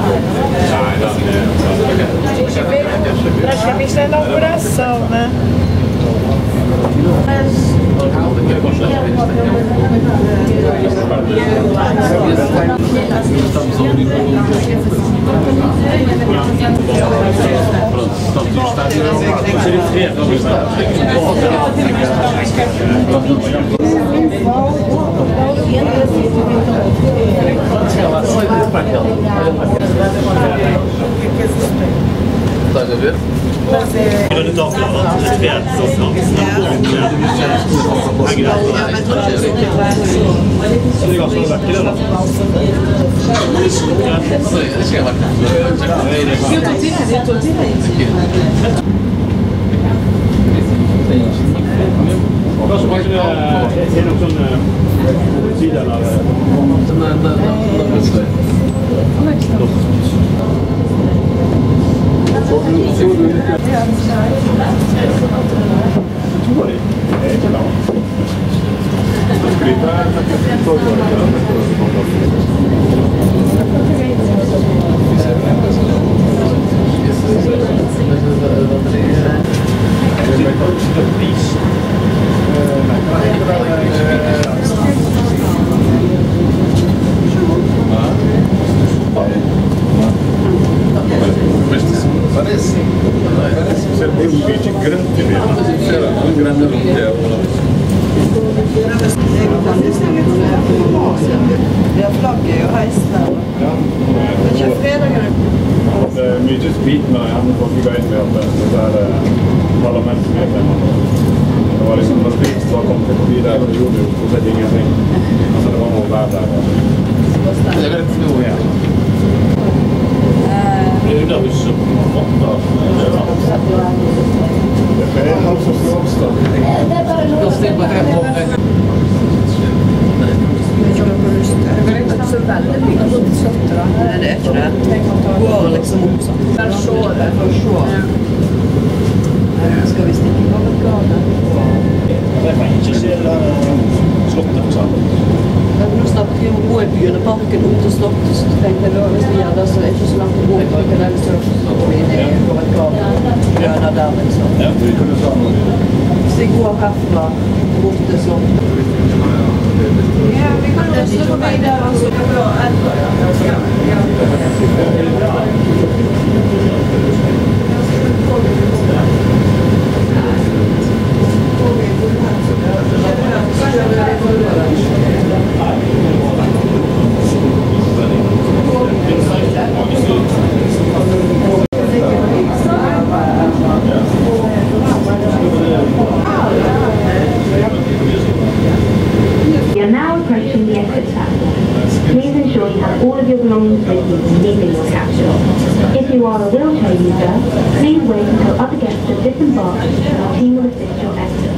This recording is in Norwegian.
Troszkę myślę na uprasowe. Estás a ver? Quando toca, as piadas, Mye sprit når jeg hadde fått i gang med at det der parlamentsmedlemmer. Det var liksom når sprit så kom det forbi der, og det gjorde jo stort sett ingenting. Altså det var noe vær der. Det er rett nå, ja. Det er jo der vi søker måtte. Det er han som skal oppstå. Da slipper jeg på det. Det er ikke så veldig mye sånn slåttere. Nei, det er ikke det. Går liksom opp sånn. Det er så det. For så. Skal vi stikke på et gane? Det kan ikke se det slottet for sammen. Nå snakker vi om å gå i Bjørneparken opp til slottet, så tenkte jeg da, hvis vi gjør det, så er det ikke så langt å gå i parken, eller så går vi inn på et gane. Bjørner der, liksom. Ja, vi kunne ta noe. Hvis vi går herfra, bort til slottet. Ja, vi kan også gå vei der, altså. We are now approaching the exit terminal. Please ensure you have all of your belongings with you when leaving your capsule. If you are a wheelchair user, please wait until other guests have disembarked and our team will assist your exit.